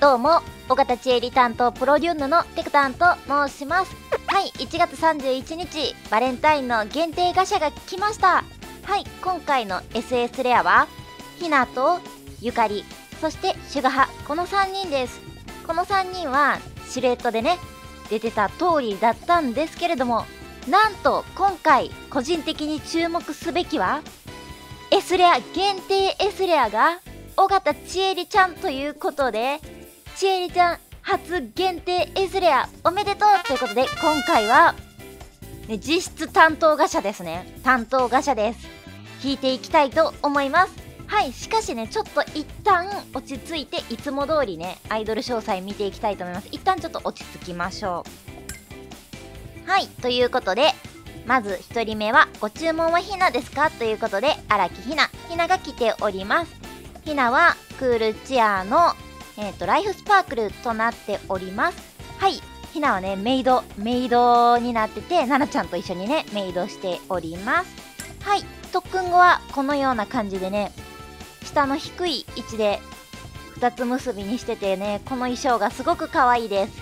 どうも、尾形千恵里担当プロデューヌのテクタンと申します。はい、1月31日、バレンタインの限定ガシャが来ました。はい、今回の SS レアは、ひなとゆかり、そしてシュガハ、この3人です。この3人は、シルエットでね、出てた通りだったんですけれども、なんと今回、個人的に注目すべきは、S レア、限定 S レアが、尾形千恵里ちゃんということで、千恵里ちゃん初限定 S レアおめでとうということで、今回は、ね、実質担当ガシャですね。担当ガシャです。引いていきたいと思います。はい、しかしね、ちょっと一旦落ち着いて、いつも通りね、アイドル詳細見ていきたいと思います。一旦ちょっと落ち着きましょう。はい、ということで、まず1人目は、ご注文はひなですかということで、荒木ひな。ひなが来ております。ひなは、クールチアの、ライフスパークルとなっております。はい。ひなはね、メイドになってて、ななちゃんと一緒にね、メイドしております。はい。特訓後は、このような感じでね、下の低い位置で、二つ結びにしててね、この衣装がすごく可愛いです。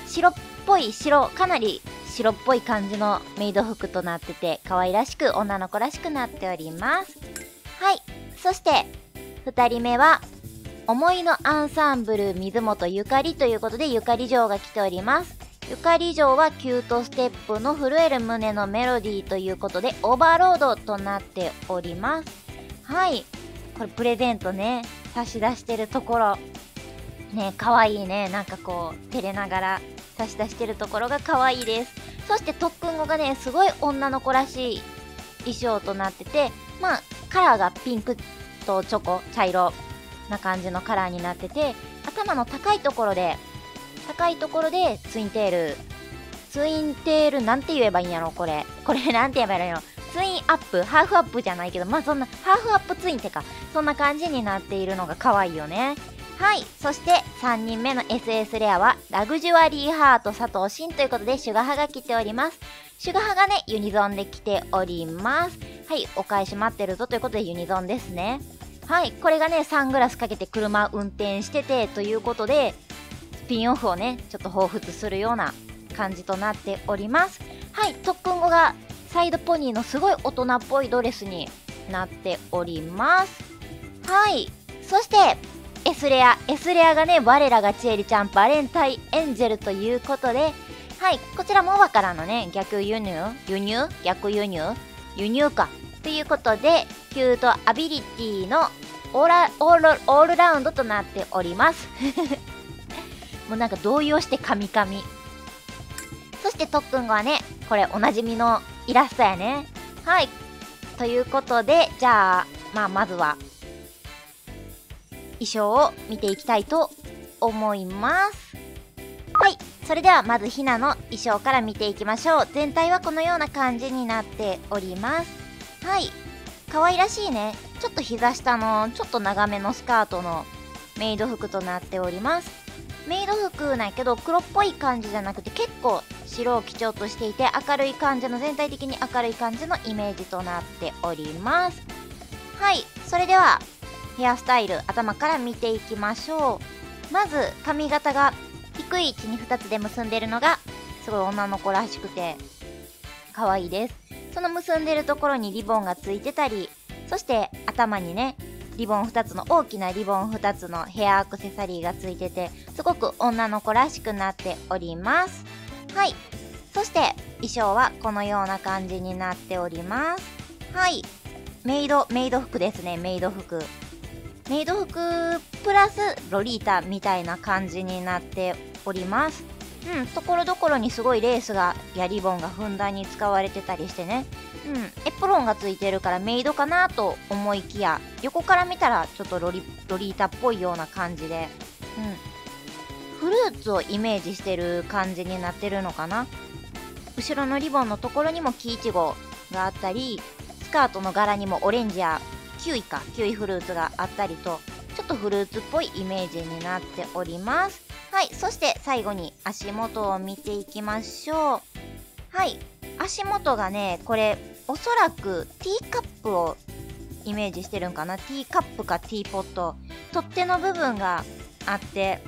白っぽい、かなり白っぽい感じのメイド服となってて、可愛らしく、女の子らしくなっております。はい。そして、二人目は、思いのアンサンブル水本ゆかりということで、ゆかり嬢が来ております。ゆかり嬢はキュートステップの震える胸のメロディーということで、オーバーロードとなっております。はい。これプレゼントね、差し出してるところ。ね、かわいいね。なんかこう、照れながら差し出してるところがかわいいです。そして特訓後がね、すごい女の子らしい衣装となってて、まあ、カラーがピンクとチョコ、茶色な感じのカラーになってて、頭の高いところでツインテールなんて言えばいいんやろ、これなんて言えばいいんやろ、ツインアップ、ハーフアップじゃないけど、まあそんな、ハーフアップツインってか、そんな感じになっているのが可愛いよね。はい。そして、3人目の SS レアは、ラグジュアリーハート佐藤真ということで、シュガハが来ております。シュガハがね、ユニゾンで来ております。はい。お返し待ってるぞということで、ユニゾンですね。はい。これがね、サングラスかけて車運転してて、ということで、スピンオフをね、ちょっと彷彿するような感じとなっております。はい。特訓後が、サイドポニーのすごい大人っぽいドレスになっております。はい。そして、S レアがね、我らがちえりちゃんバレンタインエンジェルということで、はい。こちらもオバからのね、逆輸入か。ということで、キュートアビリティのオールラウンドとなっております。もうなんか動揺してカミカミ。そして特訓後はね、これおなじみのイラストやね。はい。ということで、じゃあ、まずは、衣装を見ていきたいと思います。はい。それではまずひなの衣装から見ていきましょう。全体はこのような感じになっております。はい。可愛らしいね。ちょっと膝下のちょっと長めのスカートのメイド服となっております。メイド服なんやけど黒っぽい感じじゃなくて結構白を基調としていて明るい感じの、全体的に明るい感じのイメージとなっております。はい。それではヘアスタイル頭から見ていきましょう。まず髪型が低い位置に2つで結んでるのがすごい女の子らしくて可愛いです。その結んでるところにリボンがついてたり、そして頭にね、大きなリボン2つのヘアアクセサリーがついてて、すごく女の子らしくなっております。はい。そして衣装はこのような感じになっております。はい。メイド服ですね、メイド服プラスロリータみたいな感じになっております。ところどころにすごいレースやリボンがふんだんに使われてたりしてね。エプロンがついてるからメイドかなと思いきや、横から見たらちょっとロリータっぽいような感じで、フルーツをイメージしてる感じになってるのかな。後ろのリボンのところにも木いちごがあったり、スカートの柄にもオレンジやキウイフルーツがあったりと、ちょっとフルーツっぽいイメージになっております。はい。そして最後に足元を見ていきましょう。はい。足元がね、これおそらくティーカップをイメージしてるんかな。ティーカップかティーポット。取っ手の部分があって、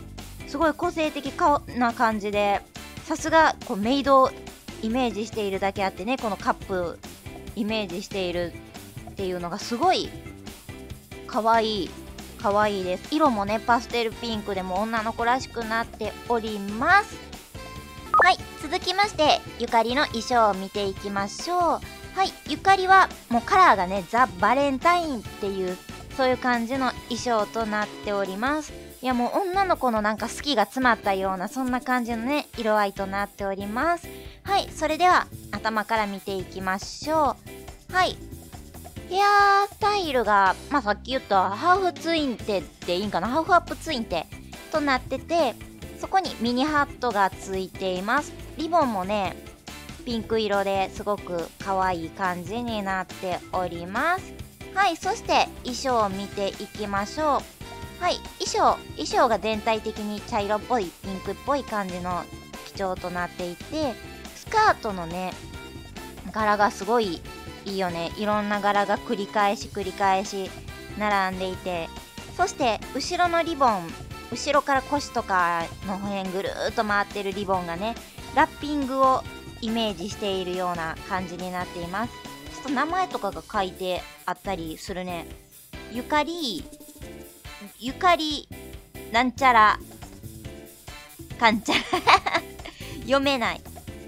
すごい個性的な感じで、さすがこうメイドをイメージしているだけあってね、このカップイメージしているっていうのがすごい可愛いです。色もねパステルピンクでも女の子らしくなっております。はい、続きましてゆかりの衣装を見ていきましょう。はい、ゆかりはもうカラーがねザ・バレンタインっていうそういう感じの衣装となっております。いやもう女の子のなんか好きが詰まったようなそんな感じのね色合いとなっております。はい、それでは頭から見ていきましょう。はい、ヘアスタイルがさっき言ったハーフツインテでいいんかな、ハーフアップツインテとなってて、そこにミニハットがついています。リボンもねピンク色ですごく可愛い感じになっております。はい、そして衣装を見ていきましょう。はい、衣装が全体的に茶色っぽいピンクっぽい感じの基調となっていて、スカートのね柄がすごいいいよね。いろんな柄が繰り返し並んでいて、そして後ろのリボン、後ろから腰とかの辺ぐるーっと回ってるリボンがねラッピングをイメージしているような感じになっています。ちょっと名前とかが書いてあったりするね。ゆかりなんちゃらかんちゃら読めない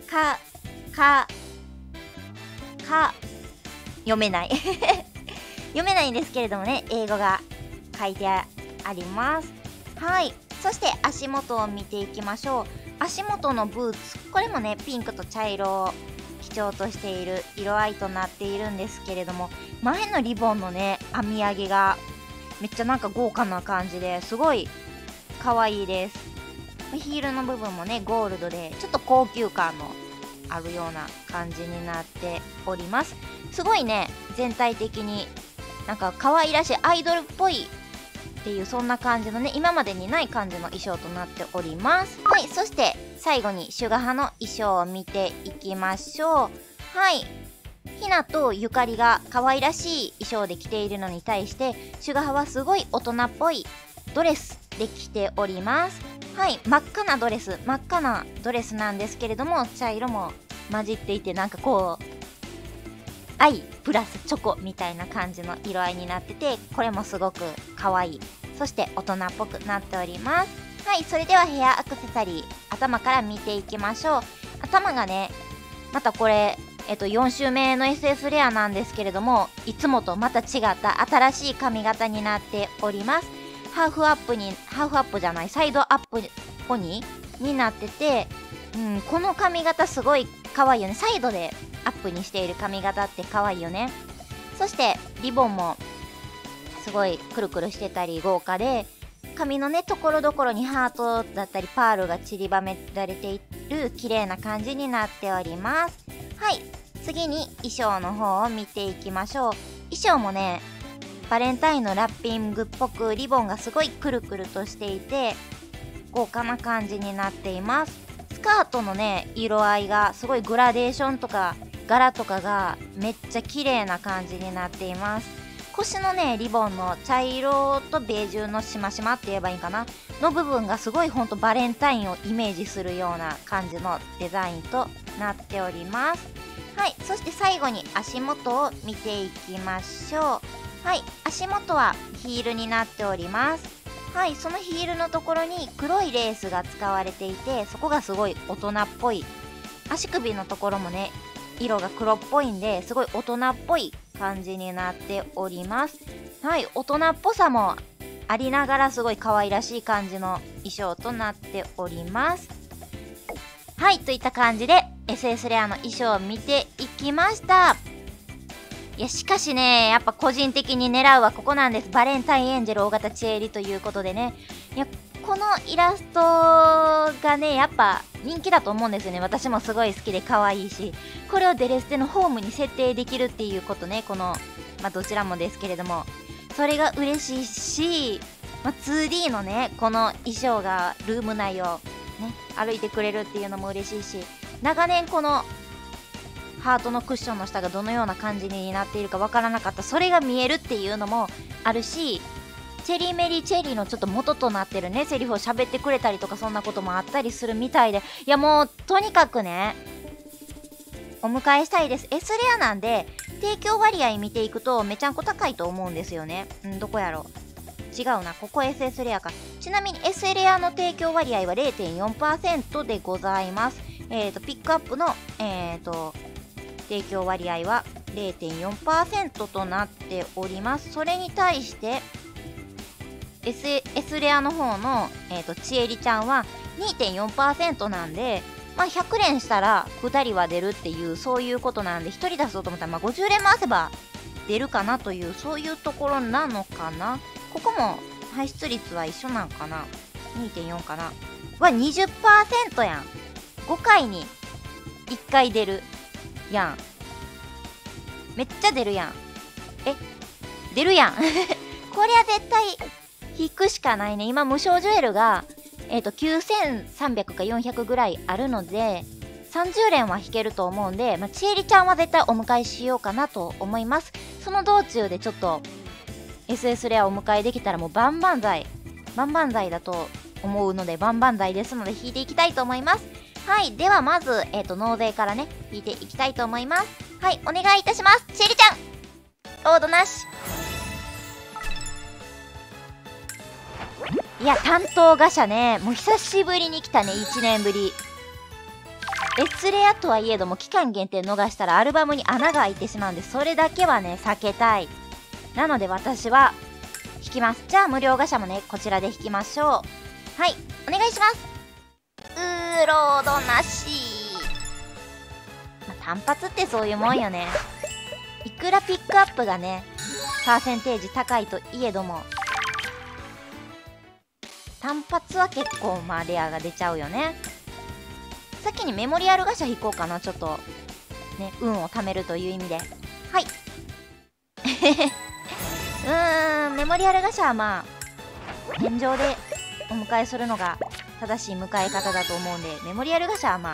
読めない読めないんですけれどもね、英語が書いてあります。はい、そして足元を見ていきましょう。足元のブーツ、これもねピンクと茶色を基調としている色合いとなっているんですけれども、前のリボンのね編み上げがめっちゃなんか豪華な感じですごい可愛いです。ヒールの部分もねゴールドでちょっと高級感のあるような感じになっております。すごいね全体的になんか可愛らしいアイドルっぽいっていうそんな感じのね今までにない感じの衣装となっております。はい、そして最後にシュガハの衣装を見ていきましょう。はい、ひなとゆかりが可愛らしい衣装で着ているのに対して、シュガハはすごい大人っぽいドレスで着ております。はい、真っ赤なドレスなんですけれども、茶色も混じっていて、なんかこう愛プラスチョコみたいな感じの色合いになってて、これもすごく可愛い、そして大人っぽくなっております。はい、それではヘアアクセサリー頭から見ていきましょう。頭がねまたこれ4週目の SS レアなんですけれども、いつもとまた違った新しい髪型になっております。サイドアップポニーになってて、この髪型すごい可愛いよね。サイドでアップにしている髪型って可愛いよね。そしてリボンもすごいくるくるしてたり豪華で、髪のねところどころにハートだったりパールが散りばめられている綺麗な感じになっております。はい、次に衣装の方を見ていきましょう。衣装もねバレンタインのラッピングっぽくリボンがすごいくるくるとしていて豪華な感じになっています。スカートのね色合いがすごいグラデーションとか柄とかがめっちゃ綺麗な感じになっています。腰のねリボンの茶色とベージュのしましまって言えばいいかなの部分がすごいほんとバレンタインをイメージするような感じのデザインとなっております。はい、そして最後に足元を見ていきましょう。はい、足元はヒールになっております。はい、そのヒールのところに黒いレースが使われていて、そこがすごい大人っぽい。足首のところもね色が黒っぽいんで、すごい大人っぽい感じになっております。はい、大人っぽさもありながらすごい可愛らしい感じの衣装となっております。はい、といった感じで SS レアの衣装を見ていきました。いやしかしねやっぱ個人的に狙うはここなんです。バレンタインエンジェル大型チエリということでね、いやこのイラストがねやっぱ人気だと思うんですよね。私もすごい好きで可愛いし、これをデレステのホームに設定できるっていうことね、このどちらもですけれども、それが嬉しいし、2D のねこの衣装がルーム内をね歩いてくれるっていうのも嬉しいし、長年このハートのクッションの下がどのような感じになっているかわからなかった、それが見えるっていうのもあるし、 チェリーメリーチェリーのちょっと元となってるねセリフを喋ってくれたりとか、そんなこともあったりするみたいで、いやもうとにかくねお迎えしたいです。 S レアなんで提供割合見ていくとめちゃんこ高いと思うんですよね。どこやろ、違うな、ここ SS レアか。ちなみに S レアの提供割合は 0.4% でございます。ピックアップの提供割合は 0.4% となっております。それに対して S レアの方の、ちえりちゃんは 2.4% なんで、まあ、100連したら2人は出るっていう、そういうことなんで、1人出そうと思ったら、まあ、50連回せば出るかなという、そういうところなのかな。ここも排出率は一緒なんかな。 2.4 かな。は 20% やん。5回に1回出るやん。めっちゃ出るやん。出るやん。こりゃ絶対引くしかないね。今無償ジュエルが9300か400ぐらいあるので30連は引けると思うんで、まあ、ちえりちゃんは絶対お迎えしようかなと思います。その道中でちょっと SS レアをお迎えできたらもう万々歳だと思うので、万々歳ですので引いていきたいと思います。はい、ではまず納税からね引いていきたいと思います。はい、お願いいたします。ちえりちゃんオードなし。いや、担当ガシャね、もう久しぶりに来たね、1年ぶり。S レアとはいえども、期間限定逃したらアルバムに穴が開いてしまうんで、それだけはね、避けたい。なので私は、引きます。じゃあ、無料ガシャもね、こちらで引きましょう。はい、お願いします。ロードなし。まあ、単発ってそういうもんよね。いくらピックアップがね、パーセンテージ高いといえども、単発は結構まあレアが出ちゃうよね。先にメモリアルガシャ引こうかな。ちょっとね、運を貯めるという意味で。はいメモリアルガシャはまあ天井でお迎えするのが正しい迎え方だと思うんで、メモリアルガシャはま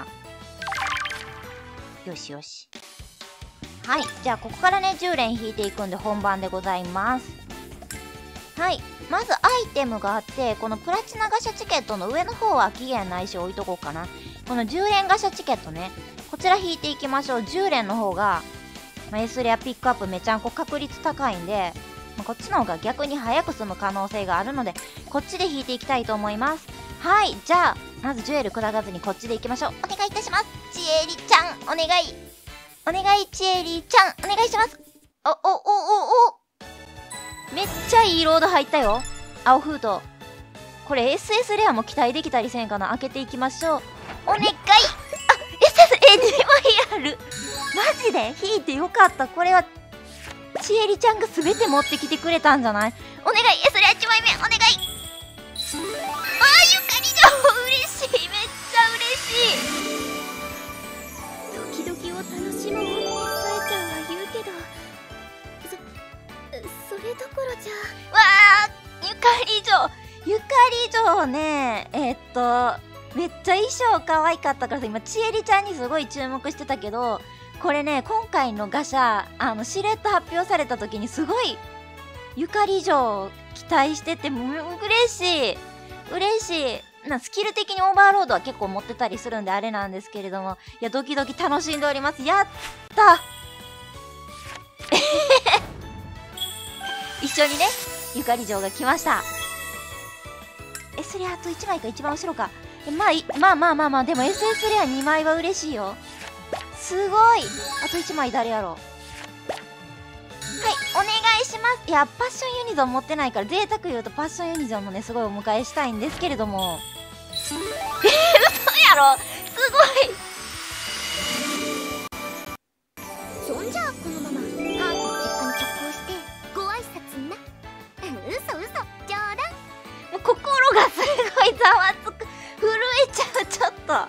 あよしよし。はい、じゃあここからね10連引いていくんで本番でございます。はい、まずアイテムがあって、このプラチナガシャチケットの上の方は期限ないし置いとこうかな。この10連ガシャチケットね、こちら引いていきましょう。10連の方が、まあ、S レアピックアップめちゃんこ確率高いんで、まあ、こっちの方が逆に早く済む可能性があるので、こっちで引いていきたいと思います。はい、じゃあまずジュエル砕かずにこっちでいきましょう。お願いいたします。ちえりちゃんお願い、お願い、ちえりちゃんお願いします。おめっちゃいいロード入ったよ。青封筒。これ SS レアも期待できたりせんかな。開けていきましょう。お願い。SS、2枚ある。マジで引いてよかった。これはちえりちゃんが全て持ってきてくれたんじゃない？お願い、S レア1枚目お願い。ゆかり嬢嬉しい。めっちゃ嬉しい。 ドキドキを楽しもうってさえちゃんは言うけど、それどころじゃ。 わあ、ゆかり嬢ね、めっちゃ衣装可愛かったからさ、今ちえりちゃんにすごい注目してたけど、これね、今回のガシャシルエット発表された時にすごいゆかり嬢期待してて、もう嬉しいスキル的にオーバーロードは結構持ってたりするんであれなんですけれども、いやドキドキ楽しんでおります。やった一緒にねゆかり嬢が来ました。S レアあと1枚か、一番後ろか。まあでも SS レア2枚は嬉しいよ。すごい。あと1枚誰やろう。はい、お願いします。いや、パッションユニゾン持ってないから贅沢言うとパッションユニゾンもねすごいお迎えしたいんですけれども、嘘やろ、すそんじゃあこのままハートの実家に直行してご挨拶な。嘘冗談。 もう心がすごいざわつく、震えちゃう。ちょっと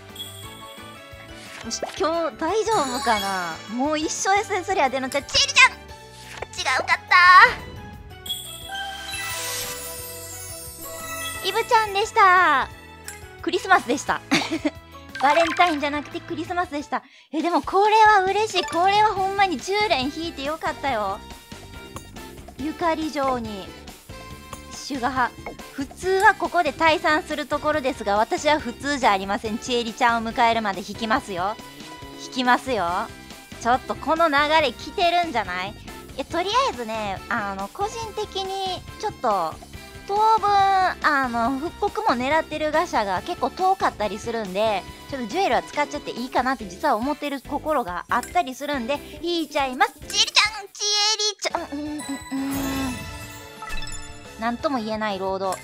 今日大丈夫かな。もう一生 SS レア出のちゃちえりちゃん違うかった。イブちゃんでした。クリスマスでしたバレンタインじゃなくてクリスマスでした。でもこれは嬉しい。これはほんまに10連引いてよかったよ。ゆかり嬢にシュガ派。普通はここで退散するところですが、私は普通じゃありません。ちえりちゃんを迎えるまで引きますよ。引きますよ。ちょっとこの流れ来てるんじゃない？とりあえずね、個人的にちょっと当分復刻も狙ってるガシャが結構遠かったりするんで、ちょっとジュエルは使っちゃっていいかなって実は思ってるところがあったりするんで、引いちゃいます。ちえりちゃん、ちえりちゃん、なんとも言えないロード。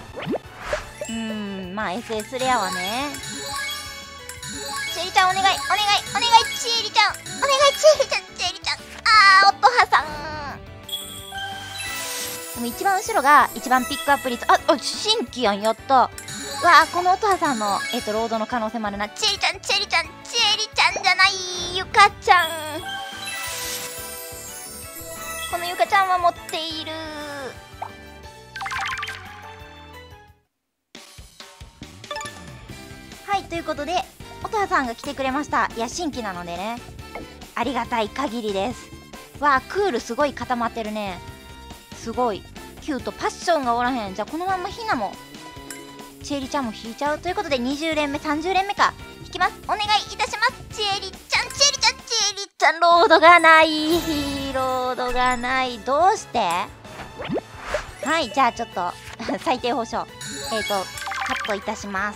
まあ SS レアはね。ちえりちゃんお願い、お願い、お願い、ちえりちゃん、お願い、ちえりちゃん、ちえりちゃん。おとはさん。でも一番後ろが一番ピックアップ率。新規やん、やった。わあ、このおとはさんの、ロードの可能性もあるな。ちえりちゃん、ちえりちゃん、ちえりちゃんじゃない、ゆかちゃん。このゆかちゃんは持っている。はい、ということで、おとはさんが来てくれました。いや、新規なのでね。ありがたい限りです。わあ、クールすごい固まってるね。すごい。キュート、パッションがおらへん。じゃあ、このまんまひなも、ちえりちゃんも引いちゃう。ということで、20連目、30連目か。引きます。お願いいたします。ちえりちゃん、ちえりちゃん、ちえりちゃん、ロードがない。ロードがない。どうして？はい、じゃあちょっと、最低報奨。カットいたします。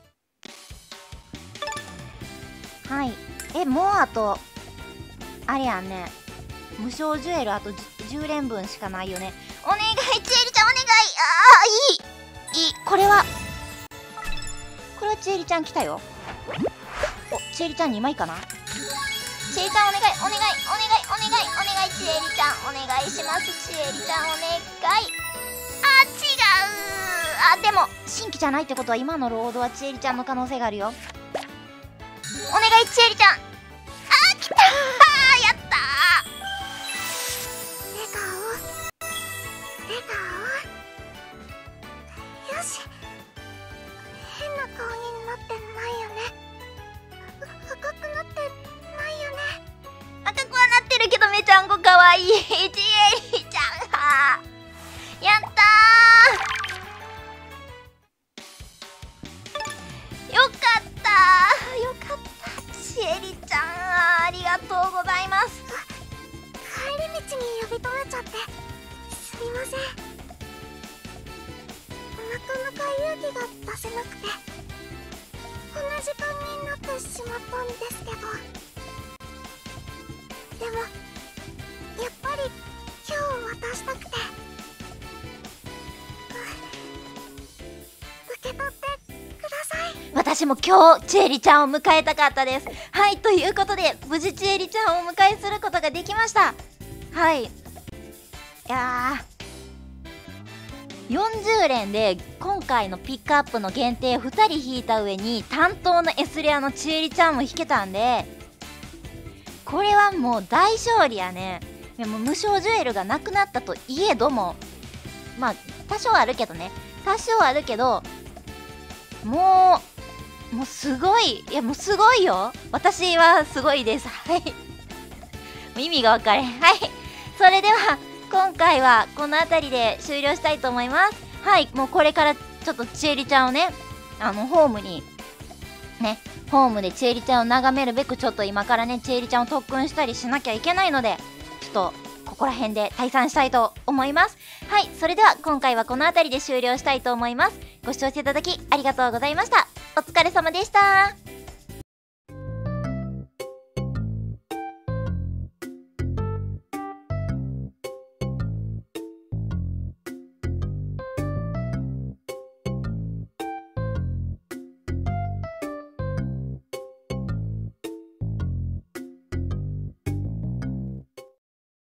はい。もうあと、あれやんね。無償ジュエルあと10連分しかないよね。お願い、ちえりちゃんお願い。いい。これはちえりちゃん来たよ。ちえりちゃん2枚かな。ちえりちゃんお願い、お願い、お願い、お願い、お願い、ちえりちゃんお願いします。ちえりちゃんお願い。違う。でも、新規じゃないってことは今のロードはちえりちゃんの可能性があるよ。お願い、ちえりちゃん。来たー。やったー。よし。変な顔になってないよね。赤くなってないよね。 赤くはなってるけどめちゃんこかわいい。ちえりちゃん。やったー。よかったー。よかった。ちえりちゃん、ありがとうございます。 帰り道に呼び止めちゃってすみません。なかなか勇気が出せなくてこんな時間になってしまったんですけど、でもやっぱり今日渡したくて受け取ってください。 私も今日ちえりちゃんを迎えたかったです。はい、ということで無事ちえりちゃんをお迎えすることができました。はい、いやー、40連で今回のピックアップの限定2人引いた上に担当の S レアのちえりちゃんも引けたんで、これはもう大勝利やね。でも無償ジュエルがなくなったといえども、まあ多少あるけどね、多少あるけど、もうすごい。いや、もうすごいよ。私はすごいです。はい。もう意味が分かれへん。はい。それでは、今回はこの辺りで終了したいと思います。はい。もうこれからちょっとちえりちゃんをね、ホームに、ね、ホームでちえりちゃんを眺めるべく、ちょっと今からね、ちえりちゃんを特訓したりしなきゃいけないので、ちょっと、ここら辺で退散したいと思います。はい。それでは、今回はこの辺りで終了したいと思います。ご視聴していただきありがとうございました。お疲れ様でした。